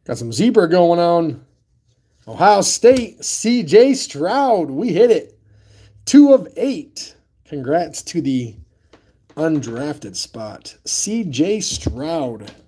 Got some zebra going on. Ohio State, C.J. Stroud. We hit it. 2 of 8. Congrats to the undrafted spot. C.J. Stroud.